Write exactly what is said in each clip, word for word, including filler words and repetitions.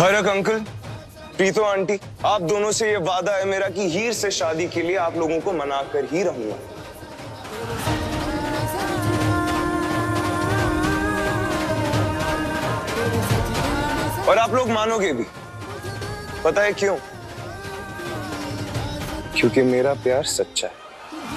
खैरक uncle, Preeto aunty, आप दोनों से ये वादा है मेरा कि हीर से शादी के लिए आप लोगों को मना कर ही रहूंगा। और आप लोग मानोगे भी। पता है क्यों? क्योंकि मेरा प्यार सच्चा है।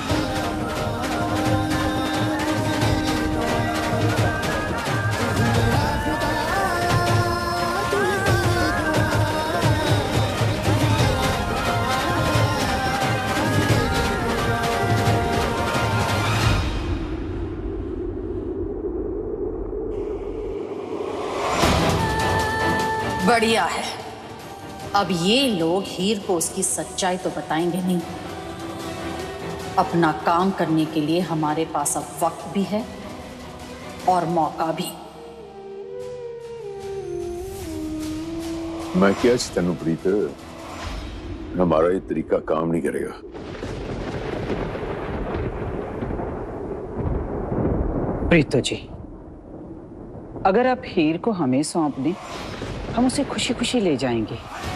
बढ़िया है। अब ये लोग हीर को उसकी सच्चाई तो बताएंगे नहीं। अपना काम करने के लिए हमारे पास अब वक्त भी है और मौका भी। मैं क्या तेनू प्रीत, हमारा ये तरीका काम नहीं करेगा। प्रीतो जी, अगर आप हीर को हमें सौंप दें, हम उसे खुशी खुशी ले जाएंगे।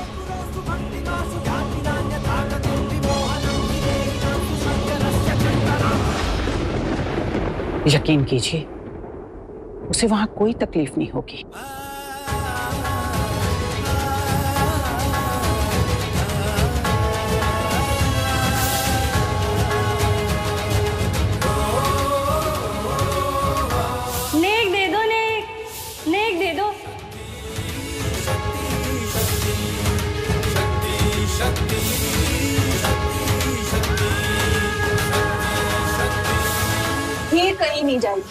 यकीन कीजिए, उसे वहां कोई तकलीफ नहीं होगी। नेक दे दो, नेक नेक दे दो। हीर कहीं नहीं जाएगी।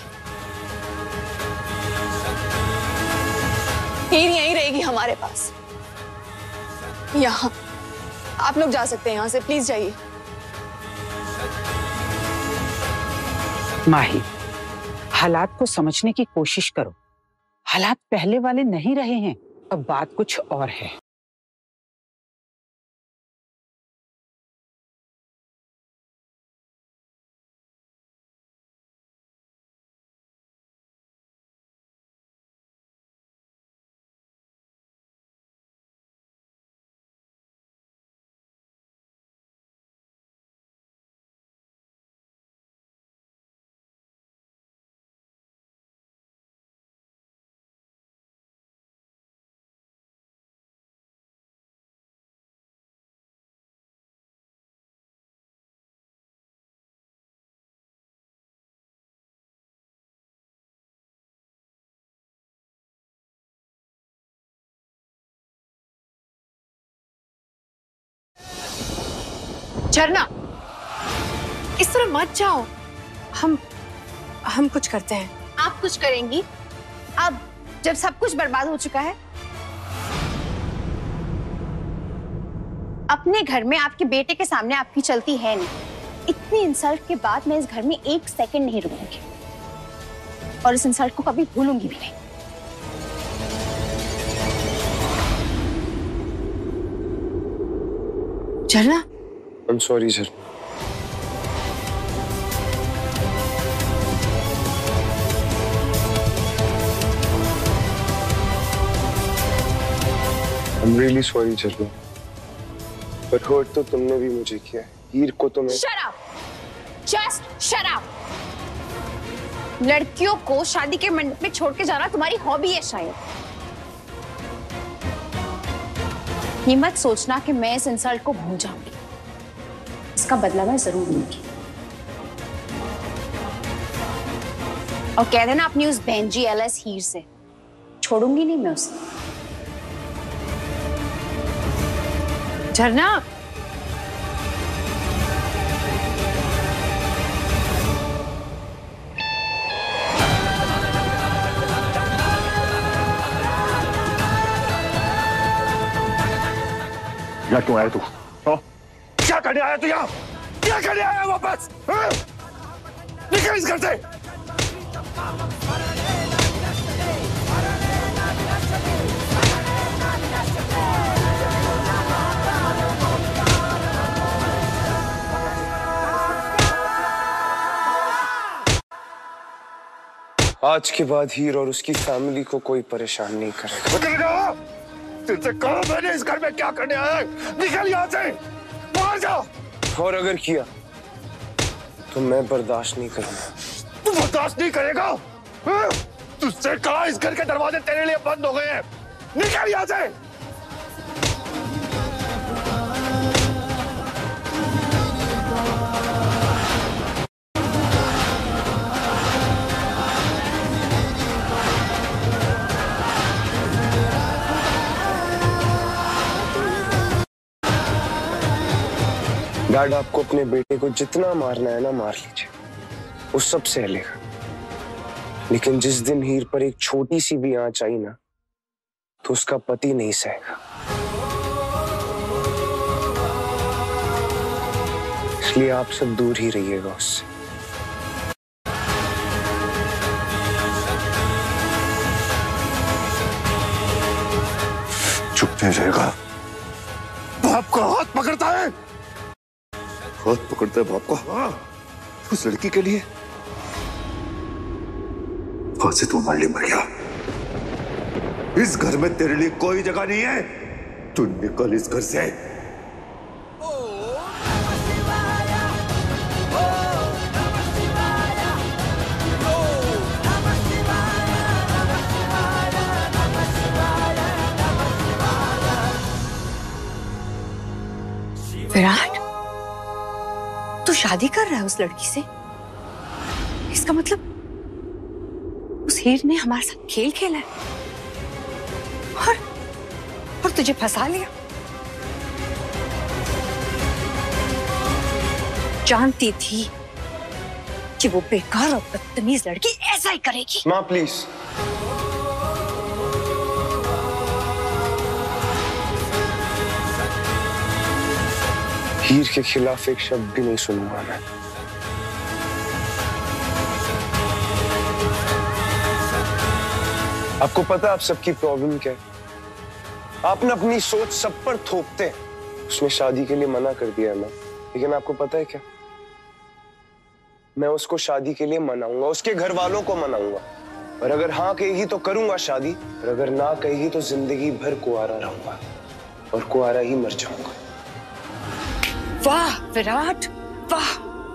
हीर यहीं रहेगी हमारे पास। यहाँ आप लोग जा सकते हैं, यहाँ से प्लीज जाइए। माही, हालात को समझने की कोशिश करो। हालात पहले वाले नहीं रहे हैं, अब बात कुछ और है। झरना, इस तरह मत जाओ। हम हम कुछ करते हैं। आप कुछ करेंगी? अब जब सब कुछ बर्बाद हो चुका है। अपने घर में आपके बेटे के सामने आपकी चलती है नहीं। इतनी इंसल्ट के बाद मैं इस घर में एक सेकंड नहीं रुकूंगी और इस इंसल्ट को कभी भूलूंगी भी नहीं। झरना, I'm sorry, sir. I'm really sorry, झरना। But hurt तो तुमने भी मुझे किया है। हीर को तो मैं। Shut up! Just shut up! लड़कियों को शादी के मंडप में छोड़ के जाना तुम्हारी हॉबी है शायद। ये मत सोचना कि मैं इस इंसल्ट को भूल जाऊंगी। इसका बदला मैं जरूर लूंगी। और कह देना अपनी उस बहन जी एल एस हीर से, छोड़ूंगी नहीं मैं उसे। झरना, यहाँ क्यों आया तू? क्या करने आया तू यहाँ? क्या करने आया वापस? निकल इस घर से! आज के बाद हीर और उसकी फैमिली को कोई परेशान नहीं करेगा। तुझसे कहा मैंने इस घर में क्या करने आया है? निकल यहाँ से, बाहर जा। और अगर किया तो मैं बर्दाश्त नहीं करूंगा। तू बर्दाश्त नहीं करेगा? हाँ? तुझसे कहा इस घर के दरवाजे तेरे लिए बंद हो गए हैं, निकल यहाँ से। डैड, आपको अपने बेटे को जितना मारना है ना मार लीजिए, वो सब सह लेगा। लेकिन जिस दिन हीर पर एक छोटी सी भी आंच आई ना, तो उसका पति नहीं सहेगा। इसलिए आप सब दूर ही रहिएगा उससे। चुप नहीं रहेगा। बाप का हाथ पकड़ता है, हाथ पकड़ता है बाप का। हाँ, उस लड़की के लिए आज से तू हमारे लिए मर गया। इस घर में तेरे लिए कोई जगह नहीं है, तू निकल इस घर से। विराट, तू शादी कर रहा है उस लड़की से? इसका मतलब उस हीर ने हमारे साथ खेल खेला है और, और तुझे फंसा लिया। जानती थी कि वो बेकार और बदतमीज लड़की ऐसा ही करेगी। माँ प्लीज। हीर के खिलाफ एक शब्द भी नहीं सुनूंगा मैं। आपको पता है आप सबकी प्रॉब्लम क्या है? आपने अपनी सोच सब पर थोपते हैं। उसने शादी के लिए मना कर दिया ना, लेकिन आपको पता है क्या? मैं उसको शादी के लिए मनाऊंगा, उसके घर वालों को मनाऊंगा। और अगर हाँ कहेगी तो करूंगा शादी, और अगर ना कहेगी तो जिंदगी भर कुआरा रहूंगा और कुआरा ही मर जाऊंगा। वाह विराट, वाह।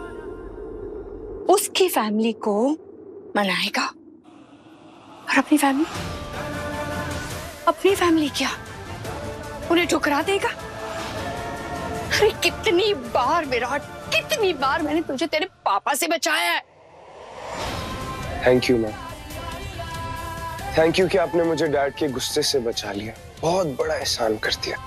उसकी फैमिली को मनाएगा और अपनी फैमिली, अपनी फैमिली क्या, उन्हें ठुकरा देगा? अरे कितनी बार विराट, कितनी बार मैंने तुझे तेरे पापा से बचाया है। थैंक यू माँ, थैंक यू कि आपने मुझे डैड के गुस्से से बचा लिया। बहुत बड़ा एहसान कर दिया।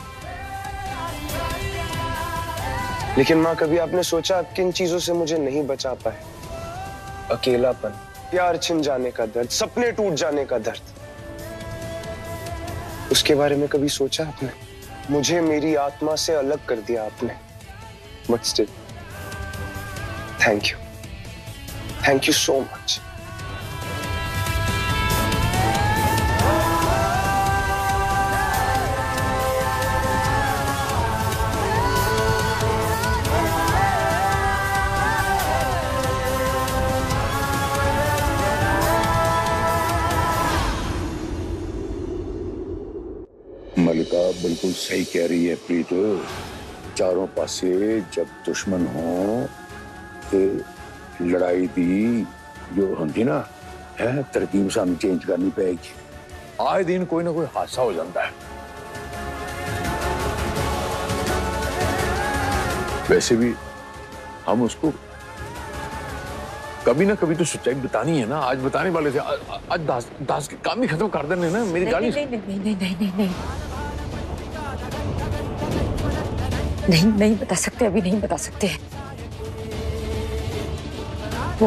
लेकिन माँ, कभी आपने सोचा किन चीजों से मुझे नहीं बचा पाए? अकेलापन, प्यार छिन जाने का दर्द, सपने टूट जाने का दर्द। उसके बारे में कभी सोचा आपने? मुझे मेरी आत्मा से अलग कर दिया आपने। But still thank you, thank you so much. Malika बिल्कुल सही कह रही है प्रीत। चारों पासे जब दुश्मन हो तो लड़ाई दी जो होती ना है, तरकीब सानू चेंज करनी पड़ेगी। आए दिन कोई ना कोई हादसा हो जाता है। वैसे भी हम उसको कभी ना कभी तो सच्चाई बतानी है ना। आज बताने वाले थे, आज दास दास के काम ही खत्म कर देने ना। मेरी गाली नहीं नहीं नहीं नहीं नहीं नहीं नहीं नहीं नहीं बता सकते, अभी नहीं बता सकते। वो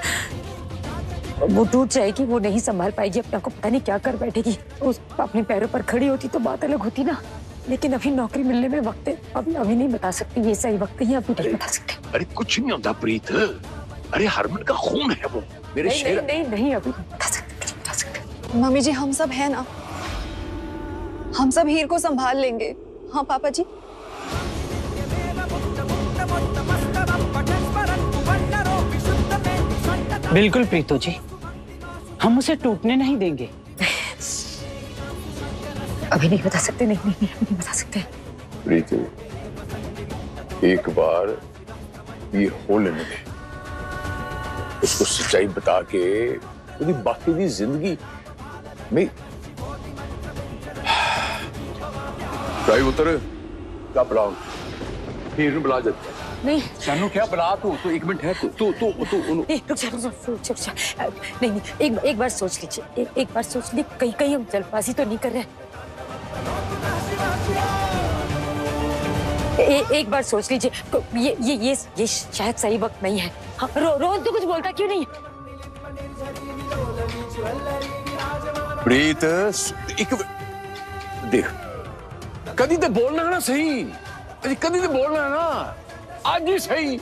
वो टूट जाएगी, वो नहीं संभाल पाएगी अपने को, पता नहीं क्या कर बैठेगी। उस अपने पैरों पर खड़ी होती तो बात अलग होती ना, लेकिन अभी नौकरी मिलने में वक्त है। अभी अभी नहीं बता सकती, ये सही वक्त है, अभी नहीं बता सकते। अरे कुछ नहीं होता प्रीत, अरे हरमन का खून है वो मेरे नहीं, शेर। नहीं, नहीं नहीं अभी नहीं बता सकते, नहीं बता सकते। मम्मी जी हम सब हैं ना, हम सब हीर को संभाल लेंगे। हाँ पापा जी। बिल्कुल प्रीतो जी, हम उसे टूटने नहीं देंगे। अभी नहीं बता सकते, नहीं नहीं नहीं, अभी नहीं बता सकते। प्रीति, एक बार ये हो लेने दे, उसको सच्चाई बता के पूरी बाकी दी जिंदगी में ड्राइव उतर क्या बुलाओ, फिर बुला जाते नहीं जानू क्या बुला तू तो एक मिनट है तू तू तू तू उन... नहीं रुक जा रुक जा रुक जा, रुक जा। नहीं नहीं एक एक बार सोच लीजिए, एक, एक बार सोच लीजिए, कहीं कहीं हम जल्दबाजी तो नहीं कर रहे। ए, एक बार सोच लीजिए, ये ये ये ये शायद सही वक्त नहीं है। हाँ, रो, रोज तो कुछ बोलता क्यों नहीं? प्रीत एक देख, कभी तो बोलना है ना सही, कभी तो बोलना है ना, आज ही सही।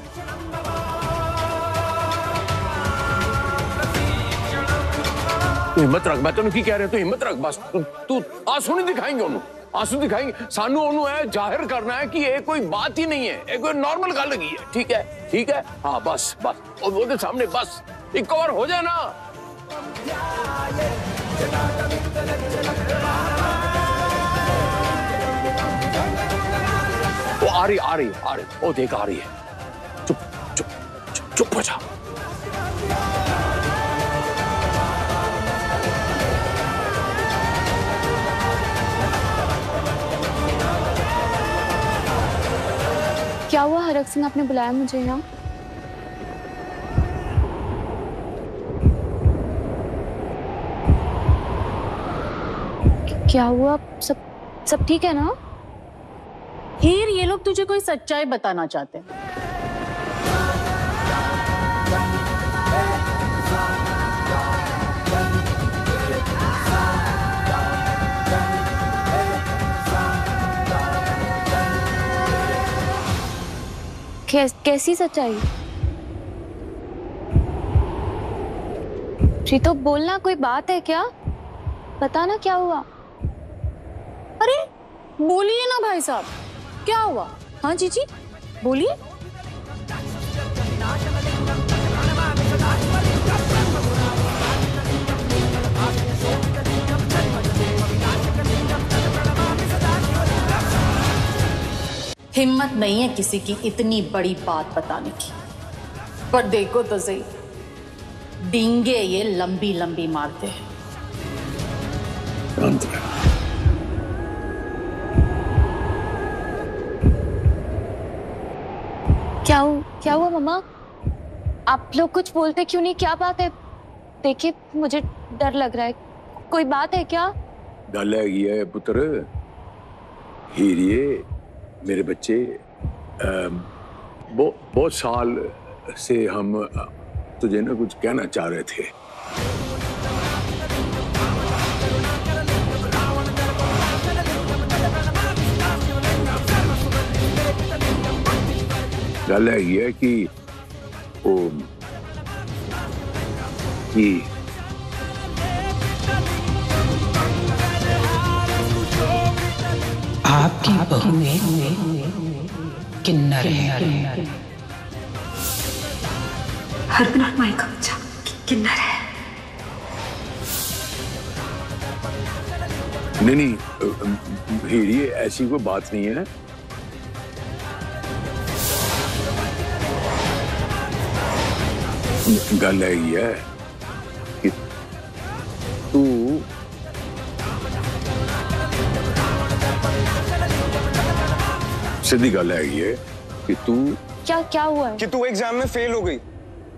तू हिम्मत रख, मैं तेन की कह रहा, तू हिम्मत रख बस। तू तू आंसू नहीं दिखाएंगे उन्होंने, आंसू दिखाएंगे सानू उन्होंने है जाहिर करना है कि ये कोई बात ही नहीं है, ये कोई नॉर्मल गल लगी है। ठीक है ठीक है, हाँ बस बस और वो सामने बस एक कवर हो जाए ना। वो आ रही आ रही आ रही, वो देख आ रही है। चुप चुप चुप चुप हो जा। क्या हुआ हरक सिंह, आपने बुलाया मुझे यहाँ? क्या हुआ? सब सब ठीक है ना? हीर, ये लोग तुझे कोई सच्चाई बताना चाहते हैं। कैस, कैसी सच्चाई? श्रीतो बोलना, कोई बात है क्या? बताना क्या हुआ? अरे बोलिए ना भाई साहब, क्या हुआ? हाँ जीजी बोलिए। हिम्मत नहीं है किसी की इतनी बड़ी बात बताने की, पर देखो तो सही, डींगे ये लंबी लंबी मारते हैं। क्या हुआ? क्या हुआ मम्मा? आप लोग कुछ बोलते क्यों नहीं? क्या बात है? देखिए मुझे डर लग रहा है, कोई बात है क्या? गल है पुत्र, हीरिए मेरे बच्चे, बहुत बहुत साल से हम तुझे ना कुछ कहना चाह रहे थे। गल है कि वो कि आपकी बहू किन्नर है। हरगुन और माई का बच्चा किन्नर है। नहीं नहीं हीरिए, ऐसी कोई बात नहीं है। गल है कि तू सीधी गल है कि तू क्या क्या हुआ है? कि तू एग्जाम में फेल हो गई।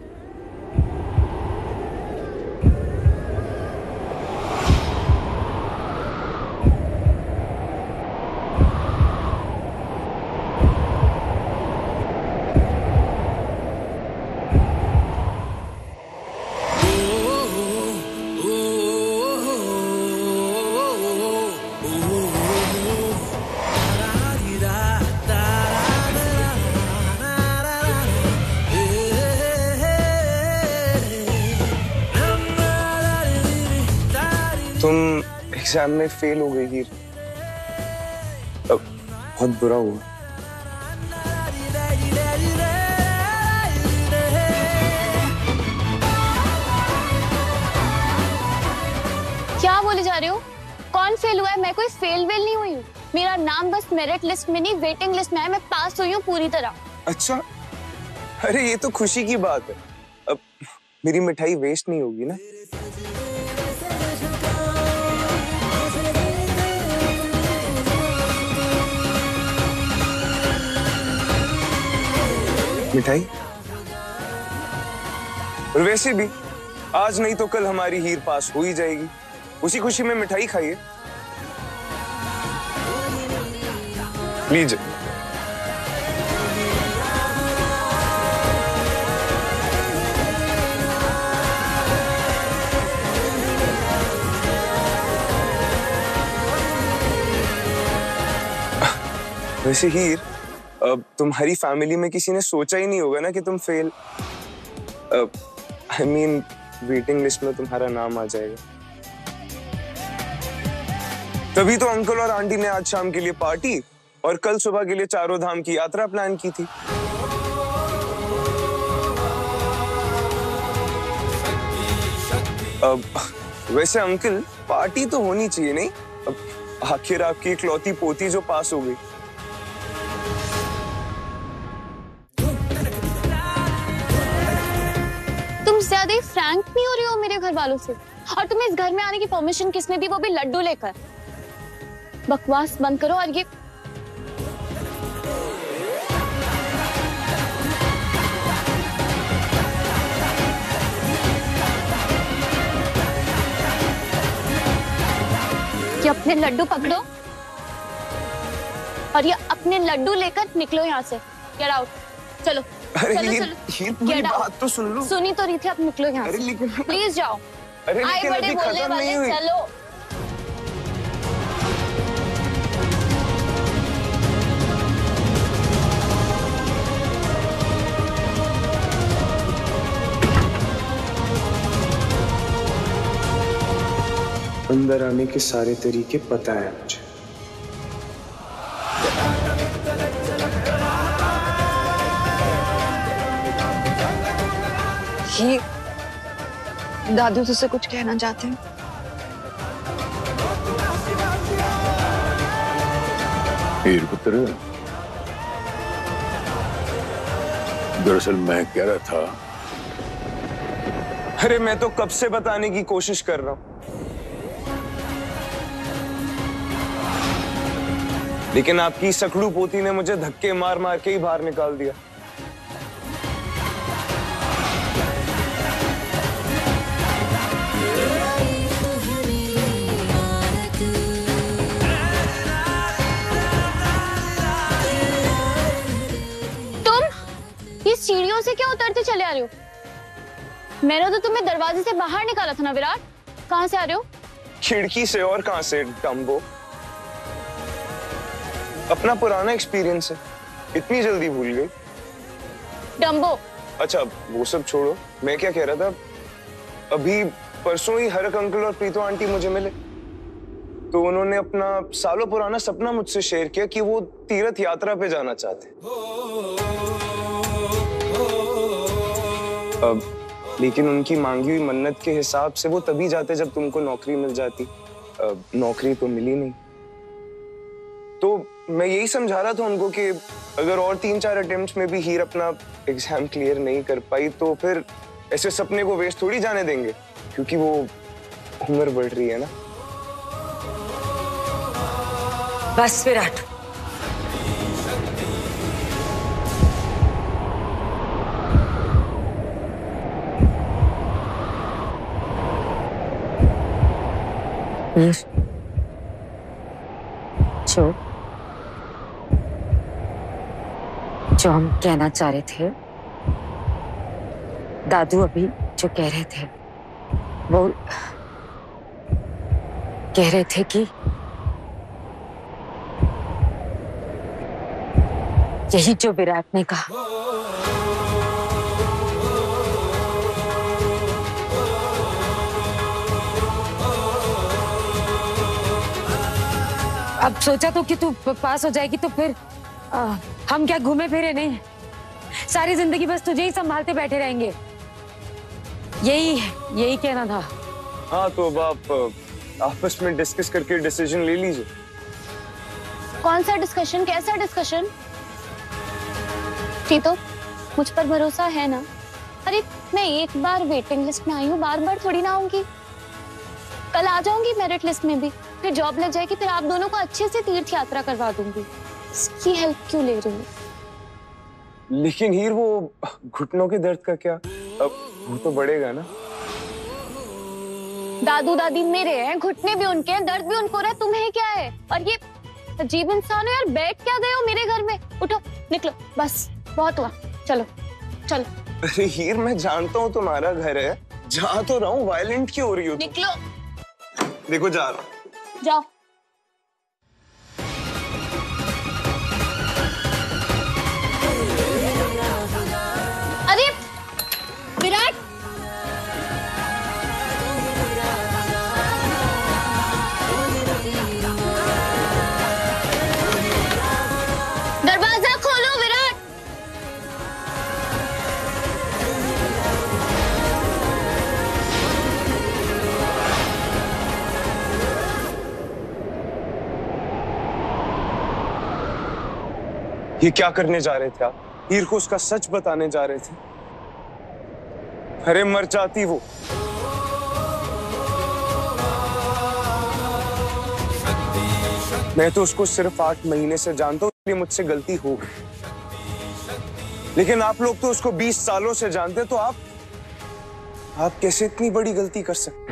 तुम एग्जाम में फेल हो गई हीर, अब बहुत बुरा हुआ। क्या बोले जा रहे हो? कौन फेल हुआ है? मैं कोई फेल वेल नहीं हुई हूँ। मेरा नाम बस मेरिट लिस्ट में नहीं, वेटिंग लिस्ट में है। मैं पास हुई हूँ पूरी तरह। अच्छा, अरे ये तो खुशी की बात है। अब मेरी मिठाई वेस्ट नहीं होगी ना? मिठाई? और वैसे भी आज नहीं तो कल हमारी हीर पास हो ही जाएगी। उसी खुशी में मिठाई खाइए। लीजिए। वैसे हीर, अब तुम्हारी फैमिली में किसी ने सोचा ही नहीं होगा ना कि तुम fail, I mean waiting list में तुम्हारा नाम आ जाएगा। तभी तो अंकल और आंटी ने आज शाम के लिए पार्टी और कल सुबह के लिए चारों धाम की यात्रा प्लान की थी। अब वैसे अंकल, पार्टी तो होनी चाहिए नहीं? अब आखिर आपकी इकलौती पोती जो पास हो गई। तुम ज्यादा ही फ्रैंक नहीं हो रही हो मेरे घर वालों से? और तुम्हें इस घर में आने की परमिशन किसने दी, वो भी लड्डू लेकर? बकवास बंद करो और ये ये अपने लड्डू पकड़ो और ये अपने लड्डू लेकर निकलो यहाँ से। Get out. चलो अरे चलो ये, चलो ये पूरी बात तो सुन लो। सुनी तो रही थी, अब निकलो यहाँ से। लेकिन प्लीज जाओ। अरे आए लेकिन बड़े अभी बोलने खत्म नहीं वाले, हुई। चलो। अंदर आने के सारे तरीके पता है मुझे। ये दादू तुझसे कुछ कहना चाहते हैं? हीर पुत्र, दरअसल मैं कह रहा था। अरे मैं तो कब से बताने की कोशिश कर रहा हूं, लेकिन आपकी सकड़ू पोती ने मुझे धक्के मार मार के ही बाहर निकाल दिया। सीढ़ियों से क्या उतरते चले आ रहे हो? मैंने तो तुम्हें दरवाजे से बाहर निकाला था ना विराट। कहां से आ रहे हो? खिड़की से। और कहां से डम्बो? अपना पुराना एक्सपीरियंस है, इतनी जल्दी भूल गई? डम्बो। अच्छा वो सब छोड़ो, मैं क्या कह रहा था, अभी परसों ही हरक अंकल और प्रीतो आंटी मुझे मिले, तो उन्होंने अपना सालों पुराना सपना मुझसे शेयर किया कि वो तीर्थ यात्रा पे जाना चाहते। अब लेकिन उनकी मांगी हुई मन्नत के हिसाब से वो तभी जाते जब तुमको नौकरी मिल जाती। अब नौकरी तो मिली नहीं, तो मैं यही समझा रहा था उनको कि अगर और तीन चार अटेम्प्ट्स में भी हीर अपना एग्जाम क्लियर नहीं कर पाई तो फिर ऐसे सपने को वेस्ट थोड़ी जाने देंगे, क्योंकि वो उम्र बढ़ रही है ना। बस विराट, जो जो हम कहना चाह रहे थे, दादू अभी जो कह रहे थे वो कह रहे थे कि यही जो विराट ने कहा, अब सोचा तो कि तू पास हो जाएगी तो फिर आ, हम क्या घूमे फिरे नहीं, सारी जिंदगी बस तुझे ही संभालते बैठे रहेंगे, यही यही कहना था। हाँ तो अब आप आपस में डिस्कस करके डिसीजन ले लीजिए। कौन सा डिस्कशन, कैसा डिस्कशन? तो मुझ पर भरोसा है ना? अरे मैं एक बार वेटिंग लिस्ट में आई हूँ, बार बार थोड़ी ना आऊंगी। कल आ जाऊंगी मेरिट लिस्ट में भी, फिर जॉब लग जाएगी, फिर आप दोनों को अच्छे से तीर्थ यात्रा करवा दूंगी। इसकी हेल्प क्यों ले रही हूँ? लेकिन हीर, वो घुटनों के दर्द का क्या? अब वो तो बढ़ेगा ना। दादू दादी मेरे हैं, घुटने भी उनके हैं, दर्द भी उनको रहा, तुम्हें क्या है? और ये अजीब इंसान है यार, बैठ क्या गए हो मेरे घर में? उठो निकलो, बस बहुत हुआ, चलो चलो। अरे हीर, मैं जानता हूँ तुम्हारा घर है, जा तो रहा हूँ, वायलेंट क्यों हो रही हो? निकलो। देखो जा रहा हूँ। जाओ। अरे विराट, दरवाजा खोलो विराट। ये क्या करने जा रहे थे आप? हीर को उसका सच बताने जा रहे थे। अरे मर जाती वो। मैं तो उसको सिर्फ आठ महीने से जानता हूँ, इसलिए मुझसे गलती हो गई। लेकिन आप लोग तो उसको बीस सालों से जानते, तो आप आप कैसे इतनी बड़ी गलती कर सकते हैं?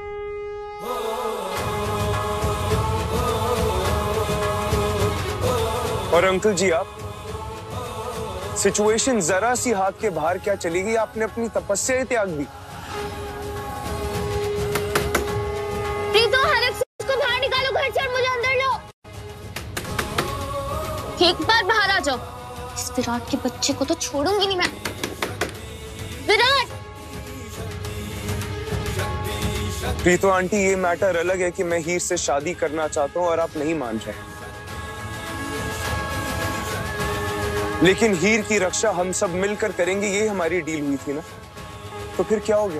और अंकल जी, आप सिचुएशन जरा सी हाथ के बाहर क्या चली गई, आपने अपनी तपस्या त्याग दी। प्रीतो, हरक से उसको बाहर निकालो घर से और मुझे अंदर लो। एक बार बाहर आ जाओ। इस विराट के बच्चे को तो छोड़ूंगी नहीं मैं। विराट! प्रीतो आंटी, ये मैटर अलग है कि मैं हीर से शादी करना चाहता हूँ और आप नहीं मान रहे। लेकिन हीर की रक्षा हम सब मिलकर करेंगे, ये हमारी डील हुई थी ना। तो फिर क्या हो गया?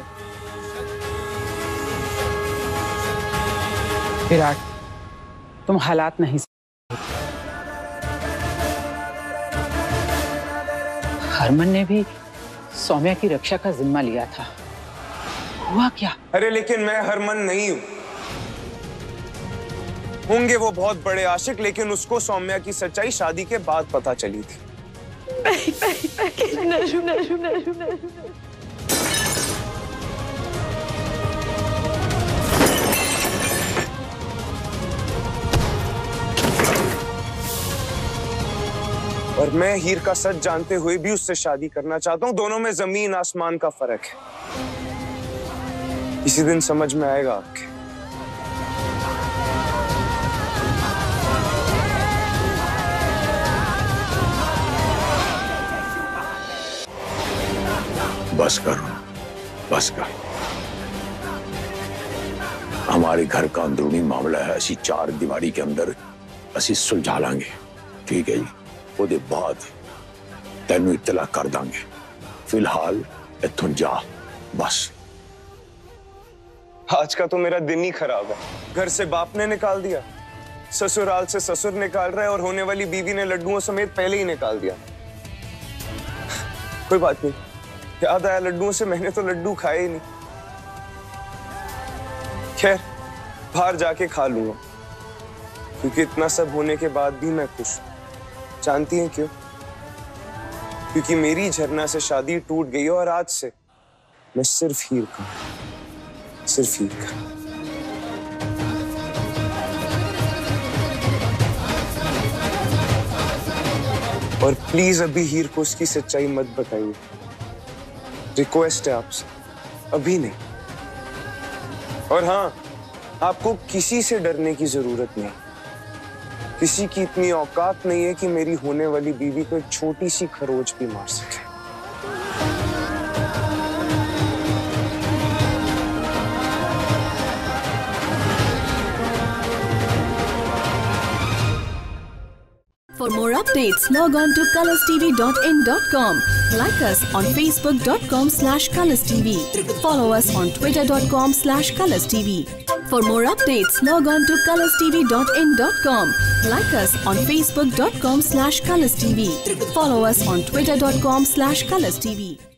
विराट, तुम हालात नहीं हरमन ने भी सौम्या की रक्षा का जिम्मा लिया था। हुआ क्या? अरे लेकिन मैं हरमन नहीं हूं। होंगे वो बहुत बड़े आशिक, लेकिन उसको सौम्या की सच्चाई शादी के बाद पता चली थी। नहीं, नहीं, नहीं, नशु, नशु, नशु, नशु। और मैं हीर का सच जानते हुए भी उससे शादी करना चाहता हूं। दोनों में जमीन आसमान का फर्क है। इसी दिन समझ में आएगा आपके। बस कर, बस कर। हमारे घर का अंदरूनी मामला है, असी चार दीवारी के अंदर असी सुलझा लांगे, ठीक है जी। ਉਹਦੇ बाद तेनू इतला कर दांगे। फिलहाल इत्थों जा बस। आज का तो मेरा दिन ही खराब है। घर से बाप ने निकाल दिया, ससुराल से ससुर निकाल रहा है, और होने वाली बीवी ने लड्डुओं समेत पहले ही निकाल दिया। कोई बात नहीं, याद आया लड्डुओं से, मैंने तो लड्डू खाए ही नहीं। खैर, बाहर जाके खा लूंगा, क्योंकि इतना सब होने के बाद भी मैं खुश हूं। जानती हैं क्यों? क्योंकि मेरी झरना से शादी टूट गई और आज से मैं सिर्फ हीर का, सिर्फ हीर का। और प्लीज अभी हीर को उसकी सच्चाई मत बताइए। रिक्वेस्ट है आपसे, अभी नहीं। और हाँ, आपको किसी से डरने की जरूरत नहीं। किसी की इतनी औकात नहीं है कि मेरी होने वाली बीवी को एक छोटी सी खरोच भी मार सके। For more updates, log on to colors t v dot in dot com. Like us on facebook dot com slash colors t v. Follow us on twitter dot com slash colors t v. For more updates, log on to colors t v dot in dot com. Like us on facebook dot com slash colors t v. Follow us on twitter dot com slash colors t v.